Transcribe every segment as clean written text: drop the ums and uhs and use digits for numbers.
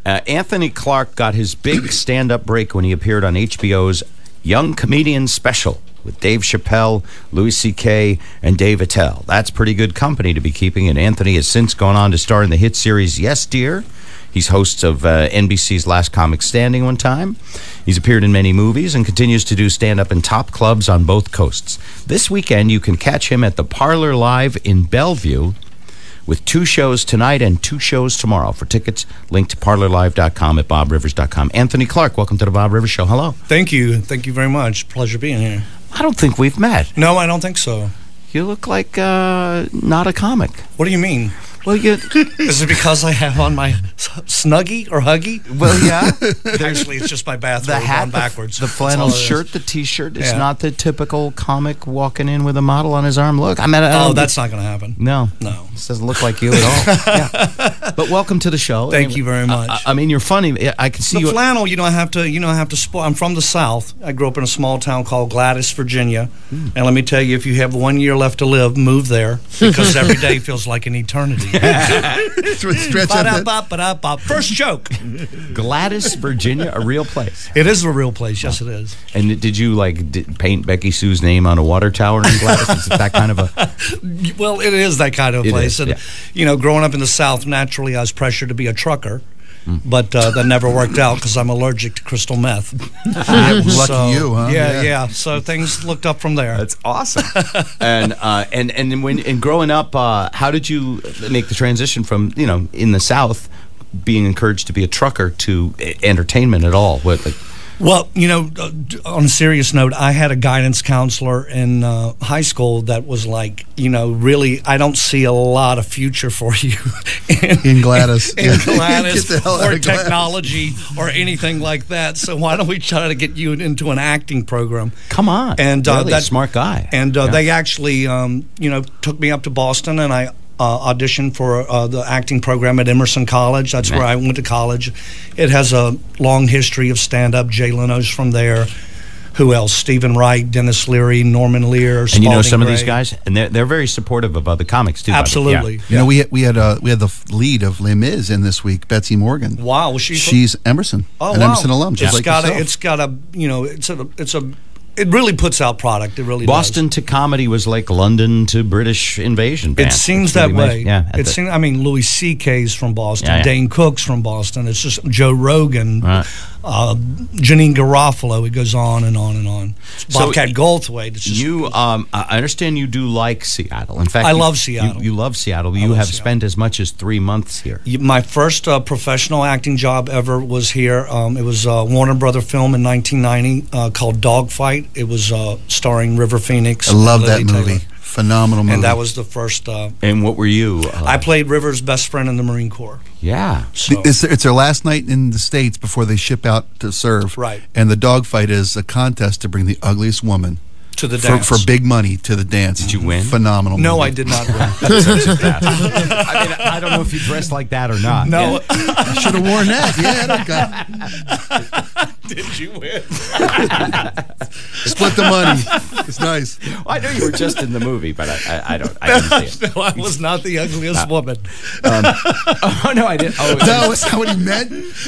Anthony Clark got his big stand-up break when he appeared on HBO's Young Comedian Special with Dave Chappelle, Louis C.K., and Dave Attell. That's pretty good company to be keeping, and Anthony has since gone on to star in the hit series Yes, Dear. He's host of NBC's Last Comic Standing one time. He's appeared in many movies and continues to do stand-up in top clubs on both coasts. This weekend, you can catch him at the Parlor Live in Bellevue with 2 shows tonight and 2 shows tomorrow. For tickets, link to parlorlive.com at bobrivers.com. Anthony Clark, welcome to the Bob Rivers Show. Hello. Thank you. Thank you very much. Pleasure being here. I don't think we've met. No, I don't think so. You look like not a comic. What do you mean? Well, you... Is it because I have on my Snuggie or Huggy? Well, yeah. Actually, it's just my bathrobe the hat, on backwards. The flannel shirt, the T-shirt. It's not the typical comic walking in with a model on his arm. Look, I mean, that's not going to happen. No. No. This doesn't look like you at all. Yeah. But welcome to the show. Thank you very much. I mean, you're funny. I can see the flannel, I have to sport. I'm from the South. I grew up in a small town called Gladys, Virginia. And let me tell you, if you have 1 year left to live, move there, because every day feels like an eternity. First joke. Gladys, Virginia, a real place. It is a real place. Yes, it is. And did you paint Becky Sue's name on a water tower in Gladys? Is it that kind of a? Well, it is that kind of place. Is, and growing up in the South, naturally, I was pressured to be a trucker. But that never worked out because I'm allergic to crystal meth. Lucky you, huh? Yeah. So things looked up from there. That's awesome. and growing up, how did you make the transition from in the South, being encouraged to be a trucker, to entertainment at all? Well, on a serious note, I had a guidance counselor in high school that was like, really, I don't see a lot of future for you in Gladys. In Gladys, or technology, or anything like that. So why don't we try to get you into an acting program? Come on. And really that smart guy. And they actually, took me up to Boston, and I auditioned for the acting program at Emerson College. That's where I went to college. It has a long history of stand-up. Jay Leno's from there. Who else? Stephen Wright, Dennis Leary, Norman Lear, and you know some of these guys, and they're very supportive of other comics too. Absolutely. We had the lead of Les Mis in this week, Betsy Morgan. Wow, she's Emerson, an Emerson alum. It really puts out product. It really Boston does. To comedy was like London to British invasion. It seems that way. Yeah. I mean, Louis C.K.'s from Boston. Dane Cook's from Boston. It's just Joe Rogan. Right. Janine Garofalo. It goes on and on and on. Bobcat Goldthwait. It's just I understand you do like Seattle. In fact, I love Seattle. You love Seattle. You have spent as much as 3 months here. My first professional acting job ever was here. It was a Warner Brother film in 1990 called Dogfight. It was starring River Phoenix. I love that movie. Phenomenal movie. And that was the first. And what were you? I played River's best friend in the Marine Corps. Yeah. So, it's their last night in the States before they ship out to serve. Right. And the dogfight is a contest to bring the ugliest woman to the dance. For big money to the dance. Did you win? Phenomenal movie. No, I did not win. I don't know if you dressed like that or not. No. I should have worn that. Yeah. Did you win? Split the money. It's nice. Well, I know you were just in the movie, but I didn't see it. No, I was not the ugliest woman. Oh, no, I didn't. Oh, no, is that what he meant?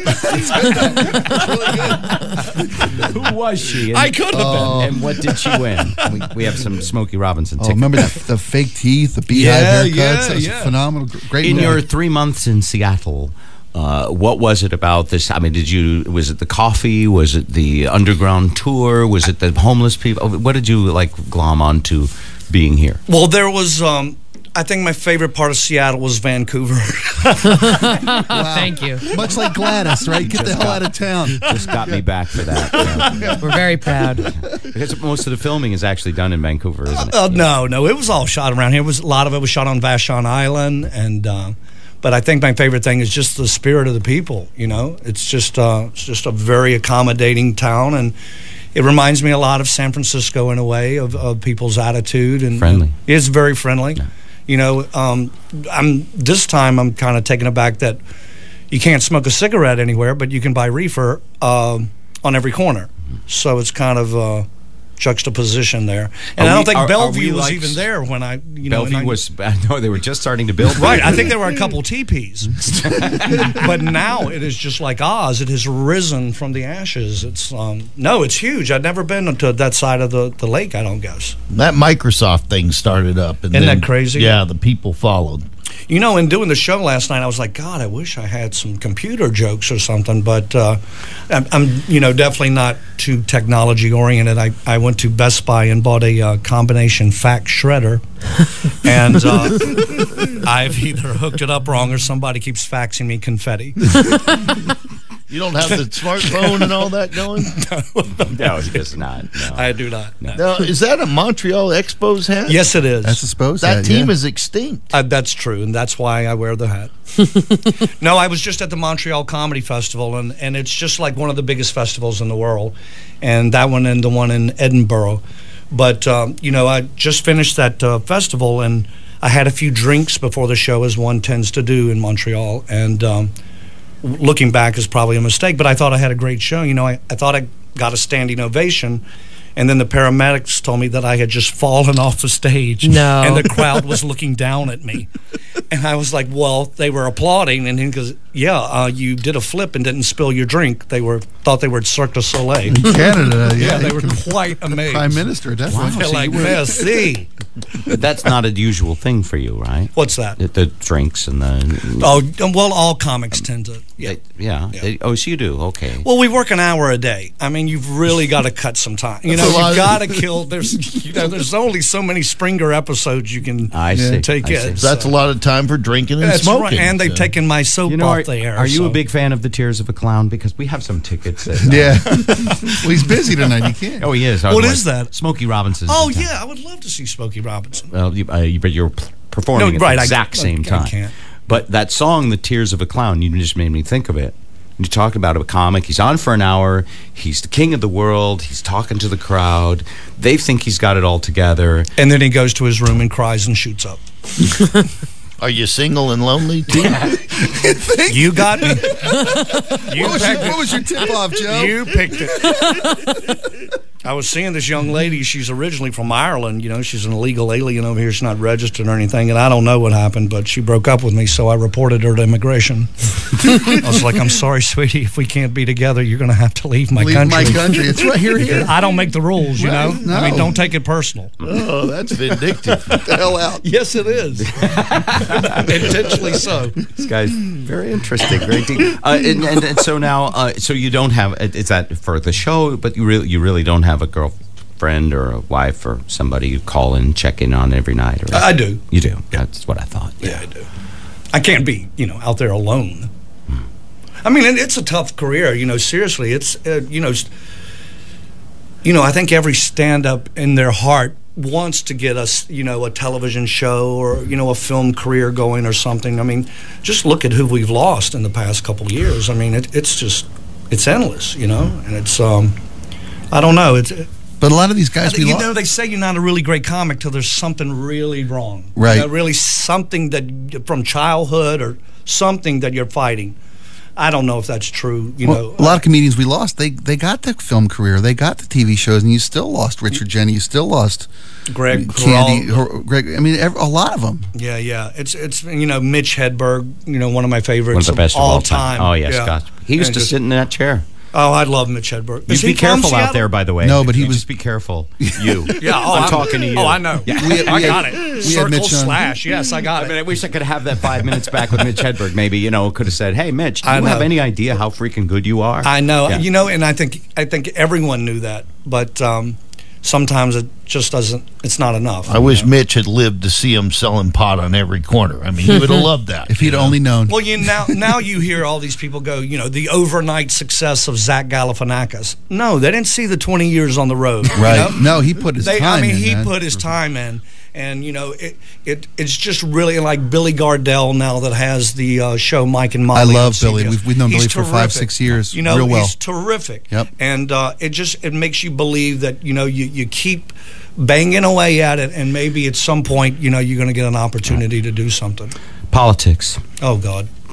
That's really good. Who was she? I could have been. And what did she win? We have some Smokey Robinson tickets. Remember the fake teeth, the beehive haircuts? That was phenomenal. Great in movie. your 3 months in Seattle, what was it about this? I mean, was it the coffee? Was it the underground tour? Was it the homeless people? What did you glom onto being here? Well, there was I think my favorite part of Seattle was Vancouver. Wow. Thank you. Much like Gladys, right? Get the hell out of town. Just got me back for that. Yeah. We're very proud. Because most of the filming is actually done in Vancouver, isn't it? No, it was all shot around here. A lot of it was shot on Vashon Island, and but I think my favorite thing is just the spirit of the people. It's just a very accommodating town, and it reminds me a lot of San Francisco in a way of people's attitude, and friendly. It's very friendly. Yeah. This time I'm kind of taken aback that you can't smoke a cigarette anywhere, but you can buy reefer on every corner. So it's kind of juxtaposition there. And Are I don't we- think are we Bellevue was like- even there when I, you know. Bellevue was, no, they were just starting to build. Right, I think there were a couple teepees. But now it is just like Oz. It has risen from the ashes. It's no, it's huge. I've never been to that side of the lake, I don't guess. That Microsoft thing started up. And Isn't then, that crazy? Yeah, the people followed. You know, in doing the show last night, I was like, God, I wish I had some computer jokes or something. But I'm, you know, definitely not too technology oriented. I went to Best Buy and bought a combination fax shredder, and I've either hooked it up wrong or somebody keeps faxing me confetti. You don't have the smartphone and all that going? No, he does not. No. I do not. No. Now, is that a Montreal Expos hat? Yes, it is. That's a suppose That hat, team yeah. is extinct. That's true, and that's why I wear the hat. No, I was just at the Montreal Comedy Festival, and it's just like one of the biggest festivals in the world, and that one and the one in Edinburgh. But, you know, I just finished that festival, and I had a few drinks before the show, as one tends to do in Montreal, and looking back is probably a mistake, but I thought I had a great show. You know, I thought I got a standing ovation, and then the paramedics told me that I had just fallen off the stage. No. And the crowd was looking down at me. And I was like, well, they were applauding, and he goes, yeah, you did a flip and didn't spill your drink. They thought they were at Cirque du Soleil. Canada, yeah. They were quite amazed. Prime Minister, definitely. They're like, merci. But that's not a usual thing for you, right? What's that? The drinks and the. Oh, well, all comics tend to. Yeah. Yeah. Oh, so you do. Okay. Well, we work an hour a day. I mean, you've really got to cut some time. You know, That's a lot. you've got to kill. There's only so many Springer episodes you can I see. take I in. see. That's a lot of time for drinking and That's smoking. right. And they've so. taken my soap off the air. Are you so. a big fan of the Tears of a Clown? Because we have some tickets. That, Yeah. Well, he's busy tonight. He can't. Oh, he is. What is that? Smokey Robinson's. Oh, in town. yeah. I would love to see Smokey Robinson. Well, but you're performing at right, the I- exact same I time. can't. But that song, "The Tears of a Clown," you just made me think of it. You talked about a comic. He's on for an hour. He's the king of the world. He's talking to the crowd. They think he's got it all together. And then he goes to his room and cries and shoots up. Are you single and lonely, too? You got me. What was your tip off, Joe? You picked it. I was seeing this young lady. She's originally from Ireland. You know, she's an illegal alien over here. She's not registered or anything. And I don't know what happened, but she broke up with me, so I reported her to immigration. I was like, I'm sorry, sweetie. If we can't be together, you're going to have to leave my country. my country. It's right here. I don't make the rules, you know? Right, no. I mean, don't take it personal. Oh, that's vindictive. Get the hell out. Yes, it is. Intentionally so. This guy's very interesting, very deep. And so now, so you don't have. Is that for the show? But you really don't have a girlfriend or a wife or somebody you call and check in on every night. Or I do. You do. That's what I thought. Yeah, I do. I can't be, you know, out there alone. I mean, it's a tough career, you know, seriously. It's, you know, I think every stand-up in their heart wants to get us, you know, a television show or, you know, a film career going or something. I mean, just look at who we've lost in the past couple of years. I mean, it's endless, you know, and it's, I don't know. But a lot of these guys, we You lost. know, they say you're not a really great comic till there's something really wrong. Right. You know, really something that from childhood or something that you're fighting. I don't know if that's true. You know, a lot of comedians we lost. They got the film career. They got the TV shows, and you still lost Richard Jenny. You still lost Greg Candy. Carell. Greg. I mean, a lot of them. Yeah. It's you know, Mitch Hedberg. You know, one of my favorites One of the best of all time. Oh yes, Yeah. Scott. He used And to just- sit in that chair. Oh, I love Mitch Hedberg. You Is be he from careful out Seattle? there, by the way. No, but he was- Just be careful. You. Yeah, I'm talking to you. Oh, I know. Yeah. I got it. we had Circle Mitch on. slash. Yes, I got I it. mean, I wish I could have that 5 minutes back with Mitch Hedberg. Maybe, you know, could have said, "Hey, Mitch, do I you have know. any idea how freaking good you are?" I know. Yeah. You know, and I think everyone knew that, but sometimes it just doesn't. It's not enough. I wish Mitch had lived to see him selling pot on every corner. I mean, he would have loved that. If he'd only known. Well, now you hear all these people go, you know, the overnight success of Zach Galifianakis. No, they didn't see the 20 years on the road. Right. You know? No, he put his time I mean, in, he man. put his time in. And, you know, it's just really like Billy Gardell now that has the show Mike and Molly. I on love Billy. CBS. We've known Billy He's for terrific. 5-6 years. You know, real well. he's terrific. Yep. And it makes you believe that, you know, you keep banging away at it, and maybe at some point, you know, you're going to get an opportunity to do something. Politics. Oh, God.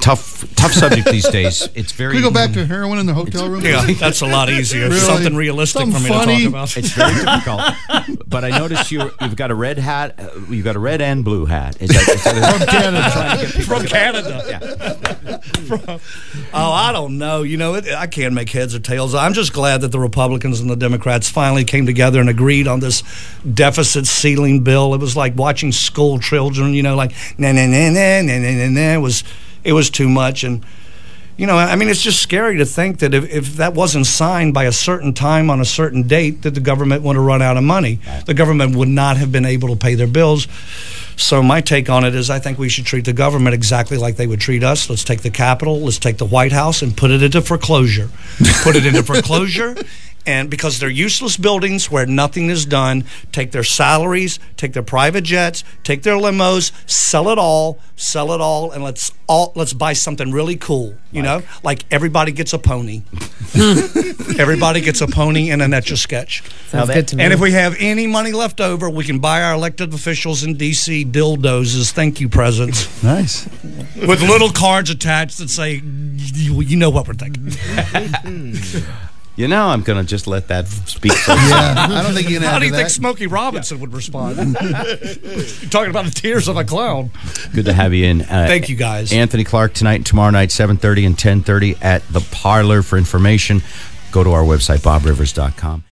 tough subject these days. It's very. Can we go back to heroin in the hotel room? Yeah, that's a lot easier. Really? Something realistic Something for me funny. to talk about. It's very difficult. But I noticed you've got a red hat. You've got a red and blue hat. Is that From Canada. Yeah. Oh, I don't know. You know, I can't make heads or tails. I'm just glad that the Republicans and the Democrats finally came together and agreed on this deficit ceiling bill. It was like watching school children, you know, like, nah, nah, nah, nah, nah, nah, nah, nah. It was too much. And, you know, I mean, it's just scary to think that if that wasn't signed by a certain time on a certain date, that the government would have run out of money. The government would not have been able to pay their bills. So my take on it is I think we should treat the government exactly like they would treat us. Let's take the Capitol, let's take the White House and put it into foreclosure. Put it into foreclosure. And because they're useless buildings where nothing is done, take their salaries, take their private jets, take their limos, sell it all, and let's buy something really cool. You know, like everybody gets a pony. Everybody gets a pony and an Etch-a-Sketch. Sounds good to me. And if we have any money left over, we can buy our elected officials in D.C. dildos as thank you presents Nice. with little cards attached that say, you know what we're thinking. You know, I'm going to just let that speak for Yeah, I don't think you can How add do to you think that. Smokey Robinson would respond? You're talking about the tears of a clown. Good to have you in. Thank you, guys. Anthony Clark tonight and tomorrow night, 7:30 and 10:30 at the Parlor. For information, go to our website, bobrivers.com.